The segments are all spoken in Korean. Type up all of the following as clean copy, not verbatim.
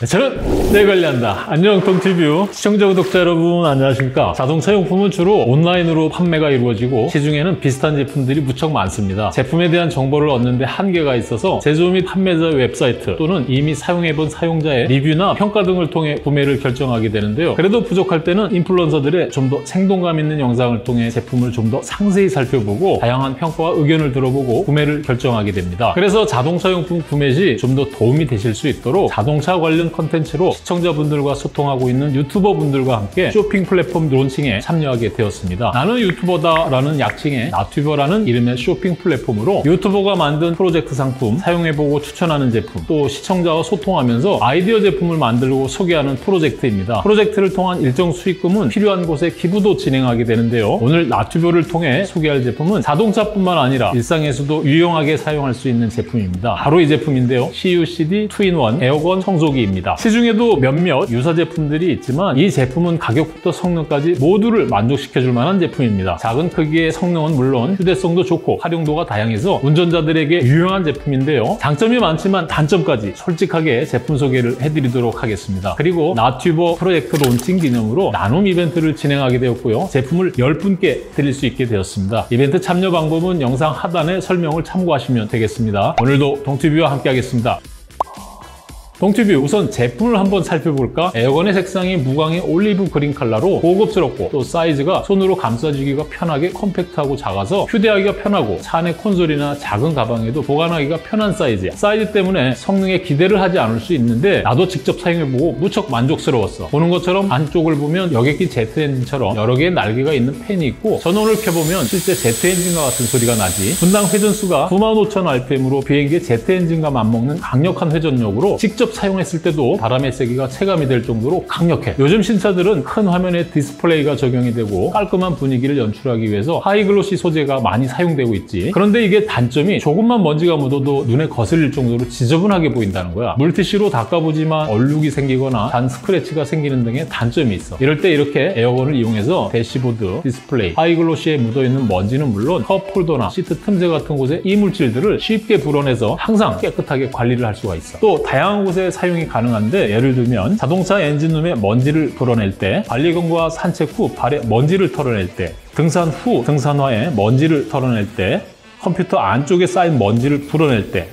저는 내 관리한다. 안녕 동티뷰 시청자 구독자 여러분 안녕하십니까. 자동차 용품은 주로 온라인으로 판매가 이루어지고 시중에는 비슷한 제품들이 무척 많습니다. 제품에 대한 정보를 얻는 데 한계가 있어서 제조 및 판매자 웹사이트 또는 이미 사용해본 사용자의 리뷰나 평가 등을 통해 구매를 결정하게 되는데요. 그래도 부족할 때는 인플루언서들의 좀 더 생동감 있는 영상을 통해 제품을 좀 더 상세히 살펴보고 다양한 평가와 의견을 들어보고 구매를 결정하게 됩니다. 그래서 자동차 용품 구매 시 좀 더 도움이 되실 수 있도록 자동차 관련 컨텐츠로 시청자분들과 소통하고 있는 유튜버 분들과 함께 쇼핑 플랫폼 론칭에 참여하게 되었습니다. 나는 유튜버다 라는 약칭의 나튜버라는 이름의 쇼핑 플랫폼으로 유튜버가 만든 프로젝트 상품, 사용해보고 추천하는 제품, 또 시청자와 소통하면서 아이디어 제품을 만들고 소개하는 프로젝트입니다. 프로젝트를 통한 일정 수익금은 필요한 곳에 기부도 진행하게 되는데요. 오늘 나튜버를 통해 소개할 제품은 자동차뿐만 아니라 일상에서도 유용하게 사용할 수 있는 제품입니다. 바로 이 제품인데요. CUCD 2-in-1 에어건 청소기입니다. 시중에도 몇몇 유사 제품들이 있지만 이 제품은 가격부터 성능까지 모두를 만족시켜줄 만한 제품입니다. 작은 크기의 성능은 물론 휴대성도 좋고 활용도가 다양해서 운전자들에게 유용한 제품인데요. 장점이 많지만 단점까지 솔직하게 제품 소개를 해드리도록 하겠습니다. 그리고 나튜버 프로젝트 론칭 기념으로 나눔 이벤트를 진행하게 되었고요. 제품을 10분께 드릴 수 있게 되었습니다. 이벤트 참여 방법은 영상 하단에 설명을 참고하시면 되겠습니다. 오늘도 동티뷰와 함께 하겠습니다. 동티뷰 우선 제품을 한번 살펴볼까? 에어건의 색상이 무광의 올리브 그린 컬러로 고급스럽고 또 사이즈가 손으로 감싸주기가 편하게 컴팩트하고 작아서 휴대하기가 편하고 차 안의 콘솔이나 작은 가방에도 보관하기가 편한 사이즈야. 사이즈 때문에 성능에 기대를 하지 않을 수 있는데 나도 직접 사용해보고 무척 만족스러웠어. 보는 것처럼 안쪽을 보면 여객기 제트 엔진처럼 여러 개의 날개가 있는 팬이 있고 전원을 켜보면 실제 제트 엔진과 같은 소리가 나지. 분당 회전수가 95,000rpm으로 비행기의 제트 엔진과 맞먹는 강력한 회전력으로 직접 사용했을 때도 바람의 세기가 체감이 될 정도로 강력해. 요즘 신차들은 큰 화면에 디스플레이가 적용이 되고 깔끔한 분위기를 연출하기 위해서 하이글로시 소재가 많이 사용되고 있지. 그런데 이게 단점이 조금만 먼지가 묻어도 눈에 거슬릴 정도로 지저분하게 보인다는 거야. 물티슈로 닦아보지만 얼룩이 생기거나 잔 스크래치가 생기는 등의 단점이 있어. 이럴 때 이렇게 에어건을 이용해서 대시보드, 디스플레이, 하이글로시에 묻어있는 먼지는 물론 컵 홀더나 시트 틈새 같은 곳에 이물질들을 쉽게 불어내서 항상 깨끗하게 관리를 할 수가 있어. 또 다양한 곳에 사용이 가능한데 예를 들면 자동차 엔진룸에 먼지를 불어낼 때, 관리건과 산책 후 발에 먼지를 털어낼 때, 등산 후 등산화에 먼지를 털어낼 때, 컴퓨터 안쪽에 쌓인 먼지를 불어낼 때,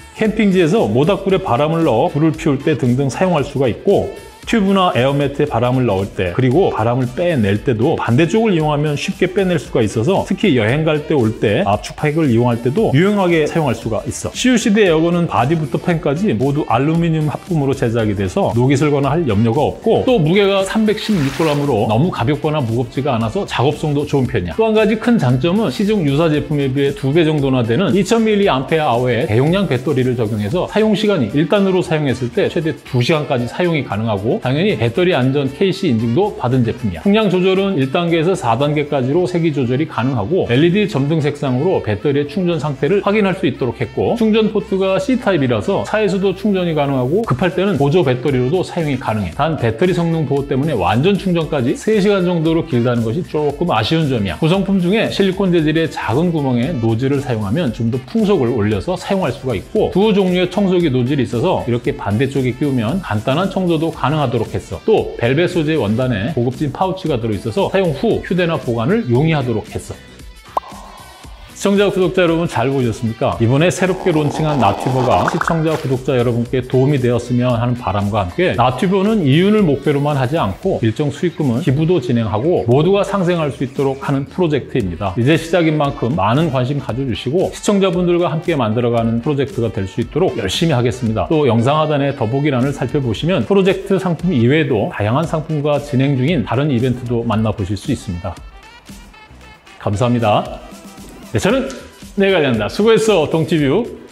캠핑지에서 모닥불에 바람을 넣어 불을 피울 때 등등 사용할 수가 있고, 튜브나 에어매트에 바람을 넣을 때 그리고 바람을 빼낼 때도 반대쪽을 이용하면 쉽게 빼낼 수가 있어서 특히 여행 갈 때 올 때 압축팩을 이용할 때도 유용하게 사용할 수가 있어. CUCD 에어건은 바디부터 팬까지 모두 알루미늄 합금으로 제작이 돼서 녹이 슬거나 할 염려가 없고 또 무게가 316g으로 너무 가볍거나 무겁지가 않아서 작업성도 좋은 편이야. 또 한 가지 큰 장점은 시중 유사 제품에 비해 2배 정도나 되는 2000mAh의 대용량 배터리를 적용해서 사용시간이 1단으로 사용했을 때 최대 2시간까지 사용이 가능하고 당연히 배터리 안전 KC 인증도 받은 제품이야. 풍량 조절은 1단계에서 4단계까지로 세기 조절이 가능하고 LED 점등 색상으로 배터리의 충전 상태를 확인할 수 있도록 했고 충전 포트가 C타입이라서 차에서도 충전이 가능하고 급할 때는 보조 배터리로도 사용이 가능해. 단 배터리 성능 보호 때문에 완전 충전까지 3시간 정도로 길다는 것이 조금 아쉬운 점이야. 구성품 중에 실리콘 재질의 작은 구멍에 노즐을 사용하면 좀 더 풍속을 올려서 사용할 수가 있고 두 종류의 청소기 노즐이 있어서 이렇게 반대쪽에 끼우면 간단한 청소도 가능하다 하도록 했어. 또 벨벳 소재의 원단에 고급진 파우치가 들어있어서 사용 후 휴대나 보관을 용이하도록 했어. 시청자, 구독자 여러분 잘 보셨습니까? 이번에 새롭게 론칭한 나튜버가 시청자, 구독자 여러분께 도움이 되었으면 하는 바람과 함께 나튜버는 이윤을 목표로만 하지 않고 일정 수익금은 기부도 진행하고 모두가 상생할 수 있도록 하는 프로젝트입니다. 이제 시작인 만큼 많은 관심 가져주시고 시청자분들과 함께 만들어가는 프로젝트가 될 수 있도록 열심히 하겠습니다. 또 영상 하단에 더보기란을 살펴보시면 프로젝트 상품 이외에도 다양한 상품과 진행 중인 다른 이벤트도 만나보실 수 있습니다. 감사합니다. 저는 내 관리한다. 수고했어, 동티뷰.